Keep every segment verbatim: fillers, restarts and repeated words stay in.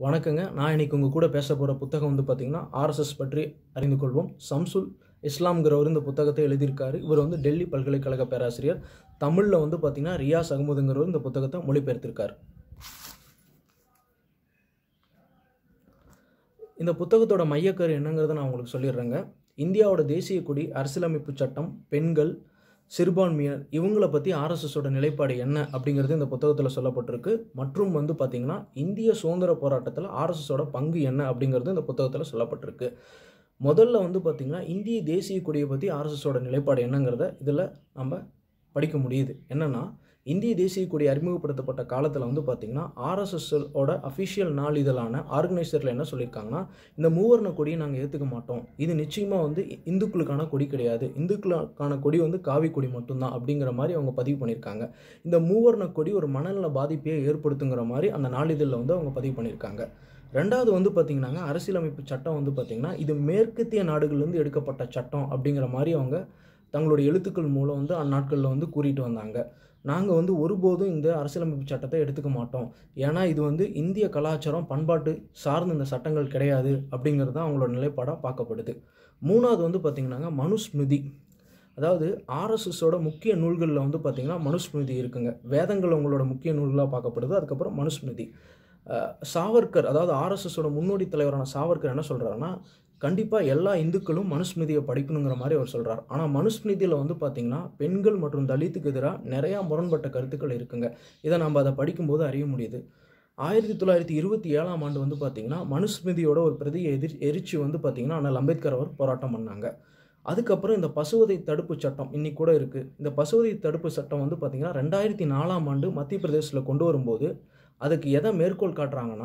வணக்கங்க. நான் இன்னைக்கு உங்க கூட பேச போகிற புத்தகம் வந்து பார்த்தீங்கன்னா ஆர்எஸ்எஸ் பற்றி அறிந்து கொள்வோம். ஷம்சுல் இஸ்லாம்ங்கிறவர் இந்த புத்தகத்தை எழுதியிருக்காரு. இவர் வந்து டெல்லி பல்கலைக்கழக பேராசிரியர். தமிழில் வந்து பார்த்தீங்கன்னா ரியாஸ் அகமதுங்கிறவர் இந்த புத்தகத்தை மொழிபெயர்த்திருக்கார். இந்த புத்தகத்தோட மையக்கரு என்னங்கிறத நான் உங்களுக்கு சொல்லிடுறேங்க. இந்தியாவோட தேசிய கொடி, அரசியலமைப்பு சட்டம், பெண்கள், சிறுபான்மையினர் இவங்களை பற்றி ஆர்எஸ்எஸோட நிலைப்பாடு என்ன அப்படிங்கிறது இந்த புத்தகத்தில் சொல்லப்பட்டிருக்கு. மற்றும் வந்து பார்த்திங்கன்னா இந்திய சுதந்திர போராட்டத்தில் ஆர்எஸ்எஸோட பங்கு என்ன அப்படிங்கிறது இந்த புத்தகத்தில் சொல்லப்பட்டிருக்கு. முதல்ல வந்து பார்த்திங்கன்னா இந்திய தேசிய கொடியை பற்றி ஆர்எஸ்எஸோட நிலைப்பாடு என்னங்கிறத இதில் நம்ம படிக்க முடியுது. என்னென்னா, இந்திய தேசிய கொடி அறிமுகப்படுத்தப்பட்ட காலத்தில் வந்து பார்த்திங்கன்னா ஆர்எஸ்எஸோட அஃபிஷியல் நாளிதழான ஆர்கனைசரில் என்ன சொல்லியிருக்காங்கன்னா, இந்த மூவர்ண கொடியை நாங்கள் ஏற்றுக்க மாட்டோம், இது நிச்சயமாக வந்து இந்துக்களுக்கான கொடி கிடையாது, இந்துக்களுக்கான கொடி வந்து காவி கொடி மட்டும்தான் அப்படிங்கிற மாதிரி அவங்க பதிவு பண்ணியிருக்காங்க. இந்த மூவர்ண கொடி ஒரு மனநல பாதிப்பையை ஏற்படுத்துங்கிற மாதிரி அந்த நாளிதழில் வந்து அவங்க பதிவு பண்ணியிருக்காங்க. ரெண்டாவது வந்து பார்த்திங்கன்னாங்க, அரசியலமைப்பு சட்டம் வந்து பார்த்திங்கன்னா இது மேற்கத்திய நாடுகள்லேருந்து எடுக்கப்பட்ட சட்டம் அப்படிங்கிற மாதிரி அவங்க தங்களுடைய எழுத்துக்கள் மூலம் வந்து அந்நாட்களில் வந்து கூறிட்டு வந்தாங்க. நாங்கள் வந்து ஒருபோதும் இந்த அரசியலமைப்பு சட்டத்தை எடுத்துக்க மாட்டோம், ஏன்னா இது வந்து இந்திய கலாச்சாரம் பண்பாட்டு சார்ந்த இந்த சட்டங்கள் கிடையாது அப்படிங்கிறது தான் அவங்களோட நிலைப்பாடாக பார்க்கப்படுது. மூணாவது வந்து பார்த்திங்கன்னாங்க மனுஸ்மிருதி. அதாவது ஆர்எஸ்எஸோட முக்கிய நூல்களில் வந்து பார்த்திங்கன்னா மனுஸ்மிருதி இருக்குங்க. வேதங்கள் அவங்களோட முக்கிய நூல்களாக பார்க்கப்படுது. அதுக்கப்புறம் மனுஸ்மிருதி. சாவர்கர், அதாவது ஆர்எஸ்எஸோட முன்னோடி தலைவரான சாவர்கர் என்ன சொல்கிறாருன்னா, கண்டிப்பாக எல்லா இந்துக்களும் மனுஸ்மிருதியை படிக்கணுங்கிற மாதிரி அவர் சொல்கிறார். ஆனால் மனுஸ்மிருதியில் வந்து பார்த்திங்கன்னா பெண்கள் மற்றும் தலித்துக்கு எதிராக நிறையா முரண்பட்ட கருத்துக்கள் இருக்குங்க. இதை நம்ம அதை படிக்கும்போது அறிய முடியுது. ஆயிரத்தி தொள்ளாயிரத்தி இருபத்தி ஏழாம் ஆண்டு வந்து பார்த்திங்கன்னா மனுஸ்மிருதியோட ஒரு பிரதியை எதிர் எரிச்சு வந்து பார்த்திங்கன்னா அண்ணல் அம்பேத்கர் அவர் போராட்டம் பண்ணாங்க. அதுக்கப்புறம் இந்த பசுவதை தடுப்பு சட்டம் இன்னைக்கு கூட இருக்குது. இந்த பசுவதை தடுப்பு சட்டம் வந்து பார்த்திங்கன்னா ரெண்டாயிரத்தி நாலாம் ஆண்டு மத்திய பிரதேசத்தில் கொண்டு வரும்போது அதுக்கு எதை மேற்கோள் காட்டுறாங்கன்னா,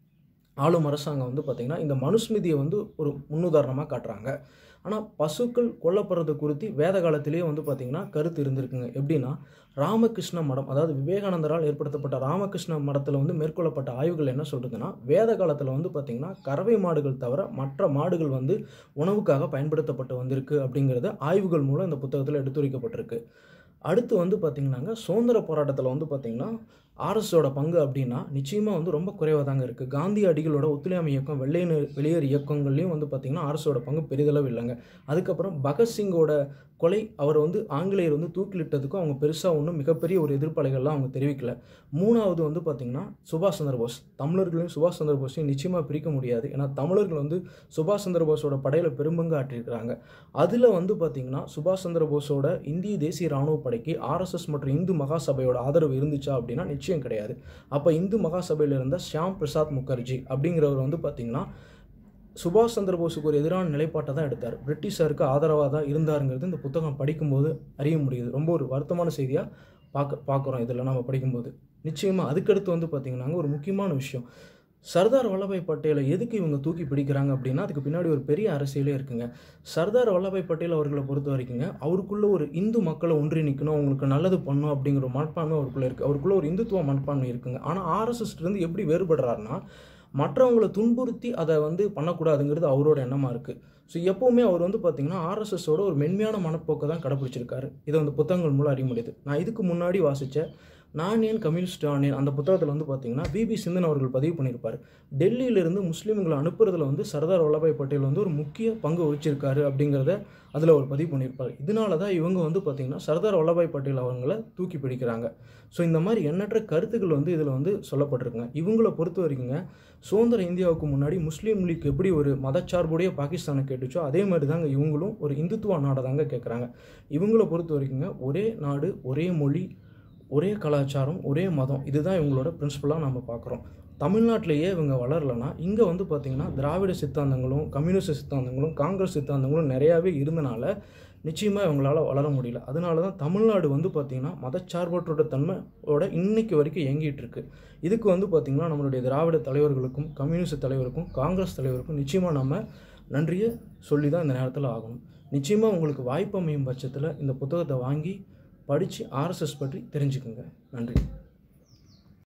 ஆளும் அரசாங்கம் வந்து பார்த்திங்கன்னா இந்த மனுஸ்மிருதியை வந்து ஒரு முன்னுதாரணமாக காட்டுறாங்க. ஆனால் பசுக்கள் கொல்லப்படுறது குறித்து வேத காலத்திலேயே வந்து பார்த்திங்கன்னா கருத்து இருந்திருக்குங்க. எப்படின்னா, ராமகிருஷ்ண மடம், அதாவது விவேகானந்தரால் ஏற்படுத்தப்பட்ட ராமகிருஷ்ண மடத்தில் வந்து மேற்கொள்ளப்பட்ட ஆய்வுகள் என்ன சொல்கிறதுனா, வேத காலத்தில் வந்து பார்த்திங்கன்னா கறவை மாடுகள் தவிர மற்ற மாடுகள் வந்து உணவுக்காக பயன்படுத்தப்பட்டு வந்திருக்கு அப்படிங்கிறத ஆய்வுகள் மூலம் இந்த புத்தகத்தில் எடுத்துரைக்கப்பட்டிருக்கு. அடுத்து வந்து பார்த்திங்கன்னாங்க சுதந்திர போராட்டத்தில் வந்து பார்த்திங்கன்னா ஆர்எஸ்ஸோட பங்கு அப்படின்னா நிச்சயமாக வந்து ரொம்ப குறைவாக தாங்க இருக்குது. காந்தி அடிகளோட ஒத்துழையாமை இயக்கம், வெள்ளையர் வெளியேறு இயக்கங்கள்லையும் வந்து பார்த்திங்கன்னா ஆர்எஸ்ஸோட பங்கு பெரிதளவு இல்லைங்க. அதுக்கப்புறம் பகத்சிங்கோட கொலை, அவர் வந்து ஆங்கிலேயர் வந்து தூக்கிலிட்டதுக்கும் அவங்க பெருசாக ஒன்றும் மிகப்பெரிய ஒரு எதிர்ப்பலைகள்லாம் அவங்க தெரிவிக்கல. மூணாவது வந்து பார்த்திங்கன்னா சுபாஷ் சந்திர போஸ். தமிழர்களையும் சுபாஷ் சந்திர போஸையும் நிச்சயமாக பிரிக்க முடியாது. ஏன்னா தமிழர்கள் வந்து சுபாஷ் சந்திர போஸோட படையில் பெரும்பங்கு ஆற்றியிருக்கிறாங்க. அதில் வந்து பார்த்திங்கன்னா சுபாஷ் சந்திர போஸோட இந்திய தேசிய இராணுவ படைக்கு ஆர்எஸ்எஸ் மற்றும் இந்து மகாசபையோட ஆதரவு இருந்துச்சா அப்படின்னா நிச்சயம் கிடையாது. அப்போ இந்து மகாசபையில் இருந்த ஷியாம் பிரசாத் முகர்ஜி அப்படிங்கிறவர் வந்து பார்த்திங்கன்னா சுபாஷ் சந்திர போஸுக்கு ஒரு எதிரான நிலைப்பாட்டை தான் எடுத்தார். பிரிட்டிஷாருக்கு ஆதரவாக தான் இருந்தாருங்கிறது இந்த புத்தகம் படிக்கும்போது அறிய முடியுது. ரொம்ப ஒரு வருத்தமான செய்தியாக பார்க்க பார்க்குறோம் இதில் நம்ம படிக்கும்போது. நிச்சயமாக அதுக்கடுத்து வந்து பார்த்திங்கன்னாங்க ஒரு முக்கியமான விஷயம், சர்தார் வல்லபாய் பட்டேலை எதுக்கு இவங்க தூக்கி பிடிக்கிறாங்க அப்படின்னா அதுக்கு பின்னாடி ஒரு பெரிய அரசியலே இருக்குங்க. சர்தார் வல்லபாய் பட்டேல் அவர்களை பொறுத்த வரைக்குங்க அவருக்குள்ள ஒரு இந்து மக்களை ஒன்றிணைக்கணும், அவங்களுக்கு நல்லது பண்ணணும் அப்படிங்கிற ஒரு மனப்பான்மை அவருக்குள்ளே இருக்குது. அவருக்குள்ள ஒரு இந்துத்துவ மனப்பான்மை இருக்குங்க. ஆனால் ஆர்எஸ்எஸ்லேருந்து எப்படி வேறுபடுறாருன்னா, மற்றவங்களை துன்புறுத்தி அதை வந்து பண்ணக்கூடாதுங்கிறது அவரோட எண்ணமாக இருக்குது. ஸோ எப்போவுமே அவர் வந்து பார்த்திங்கன்னா ஆர்எஸ்எஸோட ஒரு மென்மையான மனப்போக்கை தான் கடைப்பிடிச்சிருக்காரு. இதை வந்து புத்தகங்கள் மூலம் அறிய முடியுது. நான் இதுக்கு முன்னாடி வாசித்த நான் ஏன் கம்யூனிஸ்ட் ஆனேன் அந்த புத்தகத்தில் வந்து பார்த்திங்கன்னா பிபி சிந்தன் அவர்கள் பதிவு பண்ணியிருப்பார். டெல்லியிலிருந்து முஸ்லீம்களை அனுப்புறதுல வந்து சர்தார் வல்லபாய் பட்டேல் வந்து ஒரு முக்கிய பங்கு வகிச்சிருக்காரு அப்படிங்கிறத அதில் அவர் பதிவு பண்ணியிருப்பார். இதனால தான் இவங்க வந்து பார்த்திங்கன்னா சர்தார் வல்லபாய் பட்டேல் அவங்கள தூக்கி பிடிக்கிறாங்க. ஸோ இந்த மாதிரி எண்ணற்ற கருத்துக்கள் வந்து இதில் வந்து சொல்லப்பட்டிருக்குங்க. இவங்களை பொறுத்த வரைக்குங்க சுதந்திர இந்தியாவுக்கு முன்னாடி முஸ்லீம் லீக் எப்படி ஒரு மதச்சார்புடைய பாகிஸ்தானை கேட்டுச்சோ அதே மாதிரி தாங்க இவங்களும் ஒரு இந்துத்துவ நாடை தாங்க கேட்குறாங்க. இவங்களை பொறுத்த வரைக்குங்க ஒரே நாடு, ஒரே மொழி, ஒரே கலாச்சாரம், ஒரே மதம், இதுதான் இவங்களோட பிரின்சிபலாக நம்ம பார்க்குறோம். தமிழ்நாட்டிலேயே இவங்க வளரலைன்னா இங்கே வந்து பார்த்திங்கன்னா திராவிட சித்தாந்தங்களும் கம்யூனிஸ்ட் சித்தாந்தங்களும் காங்கிரஸ் சித்தாந்தங்களும் நிறையாவே இருந்தனால நிச்சயமாக இவங்களால் வளர முடியல. அதனால தான் தமிழ்நாடு வந்து பார்த்திங்கன்னா மதச்சார்பற்றோட தன்மையோட இன்னைக்கு வரைக்கும் இயங்கிட்டு இருக்கு. இதுக்கு வந்து பார்த்திங்கன்னா நம்மளுடைய திராவிட தலைவர்களுக்கும் கம்யூனிஸ்ட் தலைவருக்கும் காங்கிரஸ் தலைவருக்கும் நிச்சயமாக நம்ம நன்றியை சொல்லி தான் இந்த நேரத்தில் ஆகணும். நிச்சயமாக உங்களுக்கு வாய்ப்பு அமையும் பட்சத்தில் இந்த புத்தகத்தை வாங்கி படித்து ஆர்எஸ்எஸ் பற்றி தெரிஞ்சுக்குங்க. நன்றி.